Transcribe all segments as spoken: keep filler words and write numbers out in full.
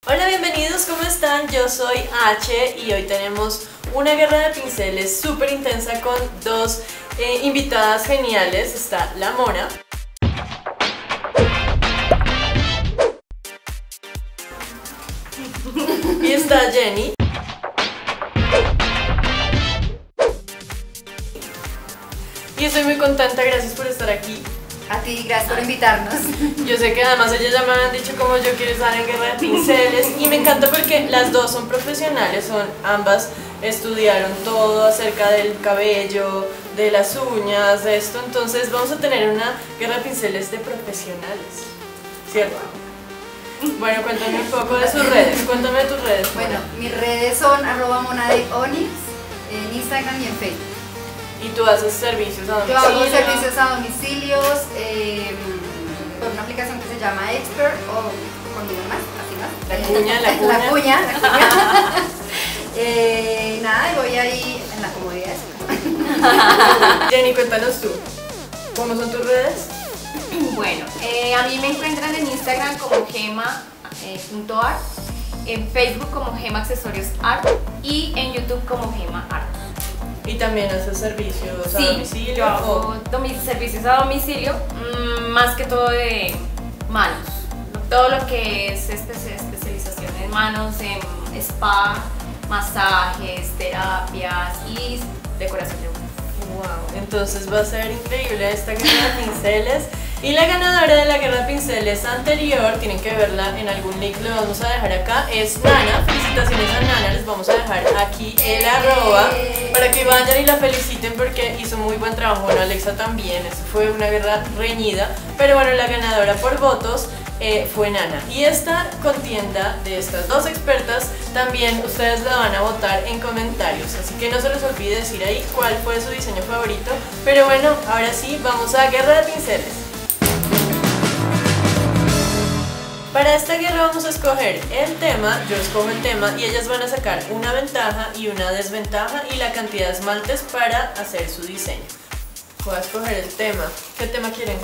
Hola, bienvenidos, ¿cómo están? Yo soy H y hoy tenemos una guerra de pinceles súper intensa con dos eh, invitadas geniales. Está la Mona y está Jenny. Y estoy muy contenta, gracias por estar aquí. A ti, gracias por invitarnos. Yo sé que además ellas ya me han dicho como yo quiero estar en guerra de pinceles y me encanta porque las dos son profesionales, son ambas estudiaron todo acerca del cabello, de las uñas, de esto, entonces vamos a tener una guerra de pinceles de profesionales, ¿cierto? Bueno, cuéntame un poco de sus redes, cuéntame de tus redes. Bueno, mis redes son arroba mona de Onyx en Instagram y en Facebook. ¿Y tú haces servicios a Yo domicilio? hago servicios a domicilios eh, por una aplicación que se llama Expert o conmigo más, así más. La cuña, la cuña. La cuña, la cuña. eh, nada, y voy ahí en la comodidad. Jenny, cuéntanos tú, ¿cómo son tus redes? Bueno, eh, a mí me encuentran en Instagram como gema punto art, en Facebook como Gema Accesorios Art y en YouTube como Gema Art. ¿Y también haces servicios a Sí, domicilio? yo hago o... domi- servicios a domicilio, mmm, más que todo de manos. Todo lo que es espe- especialización en manos, en spa, masajes, terapias y decoración de uñas. Wow, entonces va a ser increíble esta guerra de pinceles. Y la ganadora de la guerra de pinceles anterior, tienen que verla en algún link, lo vamos a dejar acá, es Nana. Felicitaciones a Nana, les vamos a dejar aquí el arroba para que vayan y la feliciten porque hizo muy buen trabajo. Bueno, Alexa también, eso fue una guerra reñida, pero bueno, la ganadora por votos eh, fue Nana. Y esta contienda de estas dos expertas también ustedes la van a votar en comentarios, así que no se les olvide decir ahí cuál fue su diseño favorito. Pero bueno, ahora sí, vamos a guerra de pinceles. Para esta guerra vamos a escoger el tema, yo escojo el tema y ellas van a sacar una ventaja y una desventaja y la cantidad de esmaltes para hacer su diseño. Voy a escoger el tema. ¿Qué tema quieren?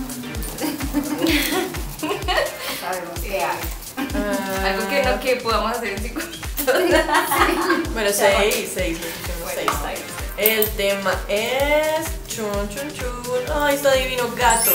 Sabemos qué hay. Uh, Algo que no que podamos hacer en cinco minutos. Bueno, seis, seis, le pusimos seis. El tema es... Chun, chun, chun. Ay, está divino, gatos.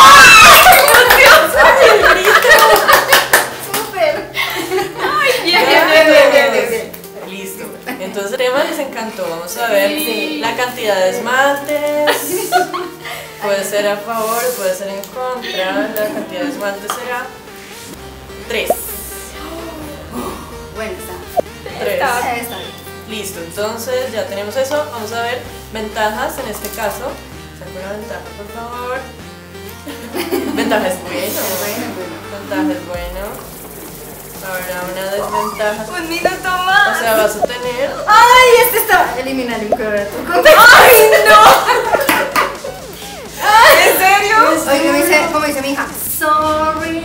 ¡Ay, el grito! ¡Súper! Ay, bien, Bien, bien, bien, bien, bien, bien. Listo. Entonces el tema les encantó. Vamos a ver Sí. la cantidad de esmaltes. Puede ser a favor, puede ser en contra. La cantidad de esmaltes será tres. Bueno, está. Tres. Está bien. Listo, entonces ya tenemos eso. Vamos a ver ventajas en este caso. Saca una ventaja, por favor. Ventaja es bueno. Bueno, bueno. Ventaja es bueno. Ahora una desventaja. Un minuto más. O sea, vas a tener. ¡Ay, este está! Elimínale un cuadrado. ¡Ay, no! ¿En serio? Oye, como dice, como dice mi hija, sorry.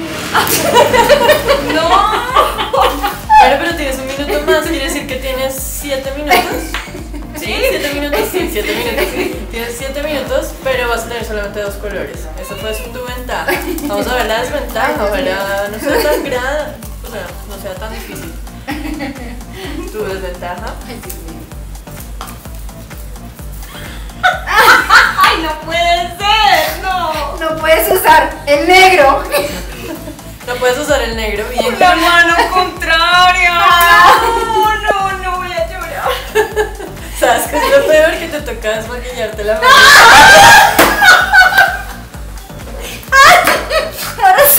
No. Pero, pero tienes un minuto más, quiere decir que tienes siete minutos. ¿Sí? ¿Siete minutos? Sí, siete minutos. Tienes siete minutos, pero vas a tener solamente dos colores. Eso fue tu ventaja. Vamos a ver la desventaja, ojalá no sea tan grande, o sea, no sea tan difícil. Tu desventaja. Ay, Dios mío. ¡Ay, no puede ser! ¡No! No puedes usar el negro. No puedes usar el negro bien. La mano contraria. No, no, no voy a llorar. ¿Sabes qué es lo peor? Que te toca desmaquillarte la mano. Ahora sí.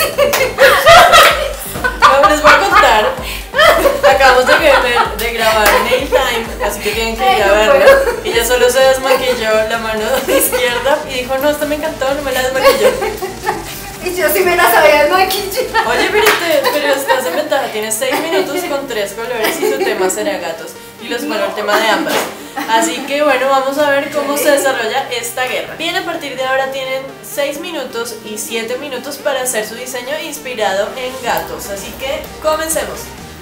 No, les voy a contar. Acabamos de, de, de grabar Nail Time, así que tienen que ir a verlo. Y ella solo se desmaquilló la mano izquierda y dijo, no, esta me encantó, no me la desmaquilló. Y yo sí me la sabía desmaquillar. Oye, pero, te, pero estás en ventaja, tienes seis minutos con tres colores y tu tema será gatos. Y los, bueno, el tema de ambas. Así que bueno, vamos a ver cómo se desarrolla esta guerra. Bien, a partir de ahora tienen seis minutos y siete minutos para hacer su diseño inspirado en gatos. Así que comencemos.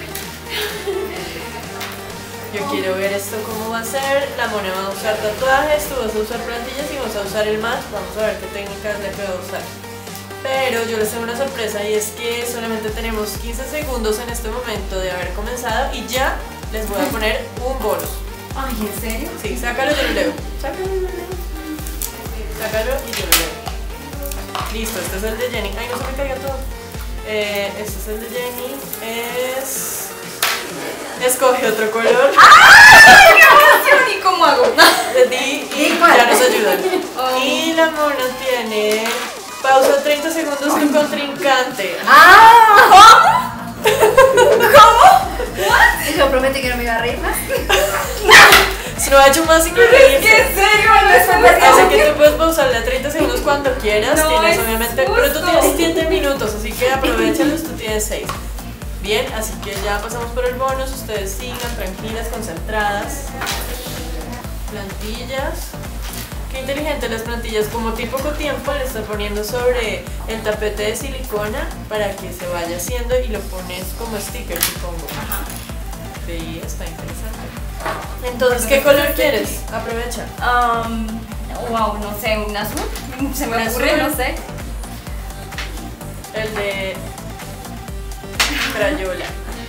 Yo quiero ver esto cómo va a ser. La Mona va a usar tatuajes, tú vas a usar plantillas y vas a usar el más. Vamos a ver qué técnicas le puedo usar. Pero yo les tengo una sorpresa y es que solamente tenemos quince segundos en este momento de haber comenzado y ya les voy a poner un bonus. Ay, ¿en serio? Sí, sácalo y yo lo leo. Sácalo y yo lo leo. Sácalo y yo lo leo. Listo, este es el de Jenny. Ay, no se me caiga todo. Eh, este es el de Jenny. Es... Escoge otro color. ¡Ay, qué emoción! ¿Y cómo hago? Di y ya nos ayudan. Oh. Y la mona tiene... Pausa treinta segundos tu contrincante. ¡Ah! ¿Cómo? Yo prometí que no me iba a reír más. Se lo ha hecho más sin ¿Qué, reírse. en serio? No es Así que tú puedes pausarle a treinta segundos cuando quieras. No, tienes es obviamente, justo. pero tú tienes siete minutos, así que aprovechalos, tú tienes seis. Bien, así que ya pasamos por el bonus. Ustedes sigan tranquilas, concentradas. Plantillas. Qué inteligente las plantillas, como tipo con tiempo le estás poniendo sobre el tapete de silicona para que se vaya haciendo y lo pones como sticker, supongo. Ajá. Sí, está interesante. Entonces, ¿qué color quieres? Aprovecha. Um, wow, no sé, un azul. Se me ¿Un ocurre, azul? no sé. El de Crayola.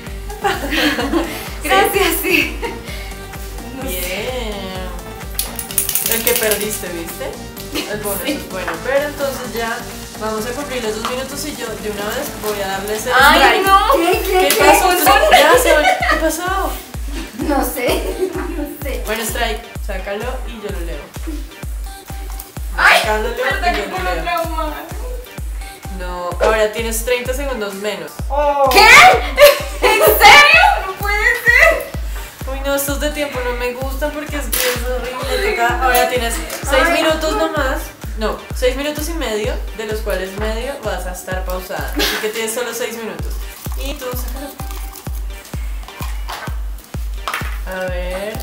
Gracias, sí. No sé. Bien. El que perdiste, ¿viste? El bonus es bueno. Pero entonces ya vamos a cumplir los dos minutos y yo de una vez voy a darles el Ay, strike. no. ¿Qué, qué, ¿Qué qué? pasó? Ya se van- ¿Qué pasó? No sé, no sé. Bueno, strike, sácalo y yo lo leo. Ay, Sacándolo verdad y que yo por lo leo. otra mano. No, ahora tienes treinta segundos menos. ¿Qué? ¿En serio? No puede ser. Uy, no, estos de tiempo no me gustan porque es que es horrible. Toca- Ahora tienes seis Ay. minutos nomás. No, seis minutos y medio, de los cuales medio vas a estar pausada. Así que tienes solo seis minutos. Y tú, sácalo. A ver.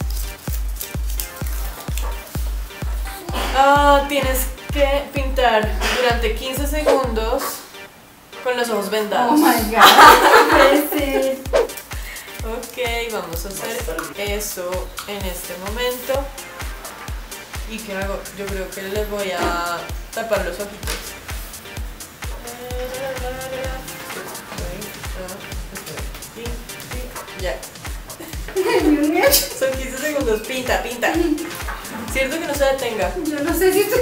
Ah, tienes que pintar durante quince segundos con los ojos vendados. Oh my god, no puede ser. Ok, vamos a hacer eso en este momento. ¿Y qué hago? Yo creo que les voy a tapar los ojitos. Ya. Son quince segundos. Pinta, pinta. Cierto que no se detenga. Yo no sé si estoy...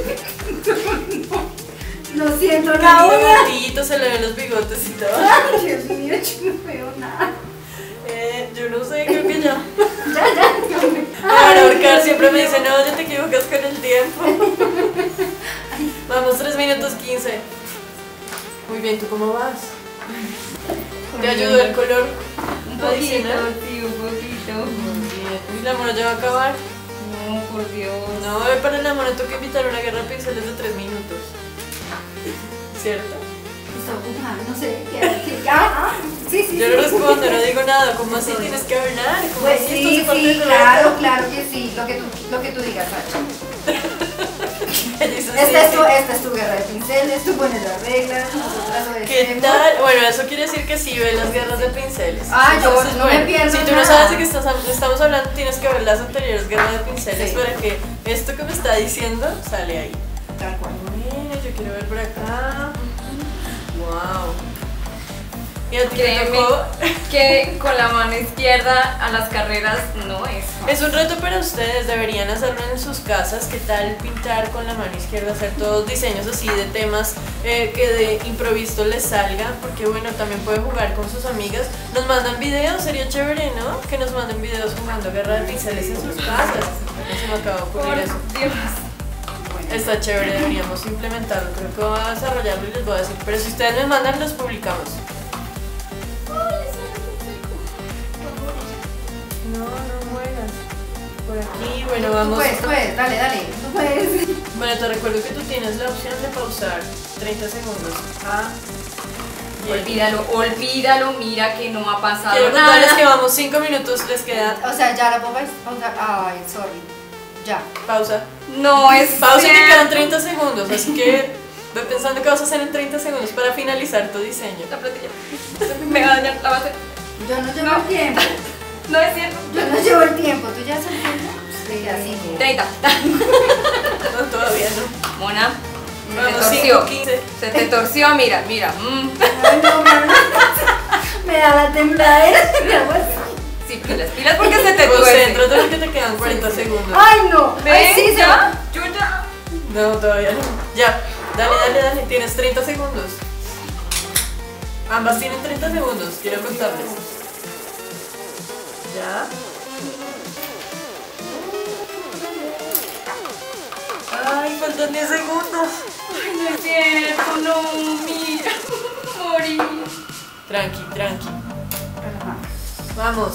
No, no siento Qué la lindo uña. gatito, se le ven los bigotes y todo. Ay, Dios mío, yo no veo nada. Eh, yo no sé, creo que ya. Ya, ya, no me... Para ahorcar siempre me dice, no, ya te equivocas con el tiempo. Vamos, tres minutos quince. Muy bien, ¿tú cómo vas? ¿Te ayudó el color? Un poquito, adicional? sí, un poquito. Muy bien. Uy, la mona ya va a acabar. No, por Dios. No, eh, para la mona tengo que invitar a una guerra de pinceles de tres minutos. ¿Cierto? Esto, ah, no sé, ¿qué? qué- Ah, ah, sí, sí. Yo sí. no respondo, no digo nada. ¿Cómo así tienes que hablar? ¿Cómo Pues así? sí, Esto se parte sí, del claro, reto. claro que sí. Lo que tú, lo que tú digas, Sacha. Dices, Esta sí, es, sí. tu, esta es tu guerra de pinceles, tú pones las reglas, nosotras ¿Qué obedecemos. tal? Bueno, eso quiere decir que sí ve las guerras de pinceles. Ah, yo Entonces, no me pierdo Si tú no nada. sabes de qué estás, estamos hablando, tienes que ver las anteriores guerras de pinceles Sí. para que esto que me está diciendo sale ahí. Tal cual. Bueno, yo quiero ver por acá. Wow. ¿Y a ti te Créeme tocó? que con la mano izquierda a las carreras no es fácil. Es un reto para ustedes, deberían hacerlo en sus casas. ¿Qué tal pintar con la mano izquierda? Hacer todos diseños así de temas eh, que de improviso les salgan. Porque bueno, también pueden jugar con sus amigas. Nos mandan videos, sería chévere, ¿no? Que nos manden videos jugando guerra de pinceles en sus casas. Se me acaba de ocurrir Por eso. Dios. Está chévere, deberíamos implementarlo. Creo que voy a desarrollarlo y les voy a decir. Pero si ustedes me mandan, los publicamos. No, no mueras. Por aquí, bueno, Tú vamos. puedes, tú puedes, dale, dale. Tú puedes. Bueno, te recuerdo que tú tienes la opción de pausar treinta segundos. Ah, bien. Olvídalo, olvídalo, mira que no ha pasado Quiero contarles nada. que vamos cinco minutos, les queda O sea, ya la puedo pausar. Ay, sorry. Ya. pausa. No es Pausa que cierto. quedan treinta segundos, así que ve pensando qué vas a hacer en treinta segundos para finalizar tu diseño. La plantilla. Me va a dañar la base. Yo no llevo el tiempo. No es cierto. Yo no llevo el tiempo. ¿Tú ya sabes el tiempo? Sí, así. treinta. No, todavía no. Mona, Se te Vamos, torció. cinco, quince. Se te torció, mira, mira. mm. Ay, no, me, me da la tembladera. Me hago así. Sí, pilas, pilas porque se te tuerce. Concéntrate porque te quedan cuarenta segundos. Ay, no. Ay, ¿Ven? sí, ¿Ya? Yo ya. No, todavía no. Ya, dale, dale, dale. Tienes treinta segundos. Ambas tienen treinta segundos. Quiero contarles. Ya. Ay, faltan diez segundos. Ay, no es cierto, no, mira. Morí. Tranqui, tranqui. Ajá. Vamos.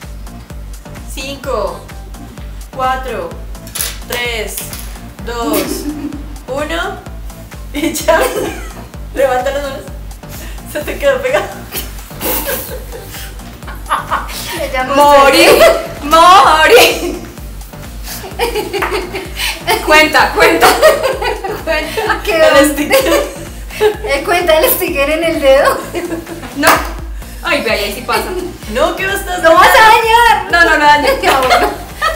cinco, cuatro, tres, dos, uno. Y ya. Levanta las manos. Se te quedó pegado. Ella no Morí. se- Morí. Cuenta, cuenta. Cuenta. Quedó- El sticker. Eh, cuenta el sticker en el dedo. No. Ay, ve ahí, ahí sí pasa. No, ¿qué vas a hacer? ¡No vas a dañar! No, no, no, daño. Ya, bueno.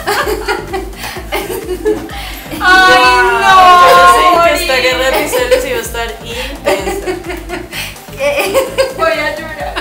Ay, Yo no. sé que morí. esta guerra de pinceles iba a estar intensa. Eh, Voy a llorar.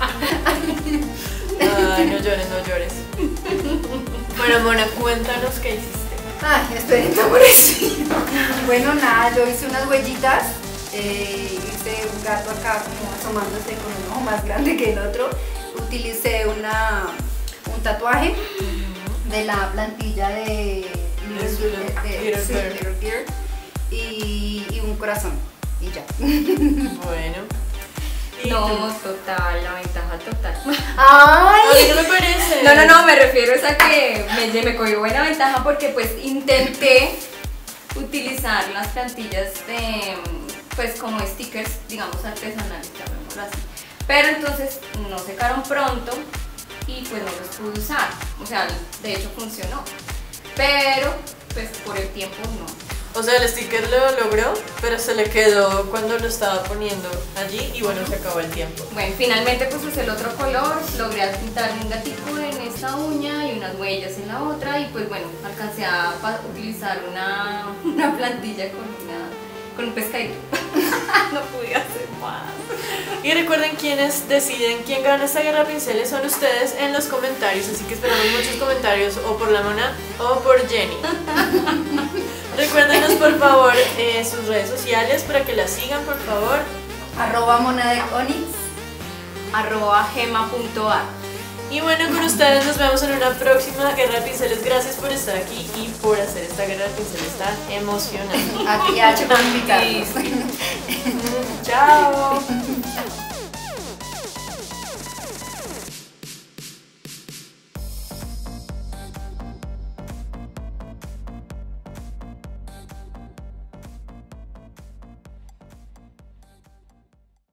Ay, no llores, no llores. Bueno, Mona, cuéntanos qué hiciste. Ay, esperen, pobrecito. Bueno, nada, yo hice unas huellitas. Eh, hice un gato acá como asomándose con un ojo más grande que el otro. Utilicé una, un tatuaje de la plantilla de Little- de- de- Little sí, Bird. Little Bird, y, y un corazón. Y ya. Bueno. ¿Y No, tú? total, la ventaja total. A mí ¡Ay! no me parece. No, no, no, me refiero es a que me, me cogió buena ventaja porque pues intenté utilizar las plantillas de, pues como stickers, digamos artesanales, llamémoslo así. Pero entonces no secaron pronto y pues no los pude usar. O sea, de hecho funcionó. Pero pues por el tiempo no. O sea, el sticker lo logró, pero se le quedó cuando lo estaba poniendo allí y bueno, se acabó el tiempo. Bueno, finalmente pues usé el otro color, logré pintar un gatito en esta uña y unas huellas en la otra y pues bueno, alcancé a pa- utilizar una, una plantilla con, una, con un pescadito. No pude hacer más. Y recuerden quienes deciden quién gana esta guerra de pinceles son ustedes en los comentarios, así que esperamos muchos comentarios o por la Mona o por Jenny. Recuérdenos por favor eh, sus redes sociales para que las sigan por favor. Arroba monadec onyx. Arroba gema.ar. Y bueno, con ustedes nos vemos en una próxima guerra de pinceles. Gracias por estar aquí y por hacer esta guerra de pinceles tan emocionante. A ti, H, por invitarnos. Chao.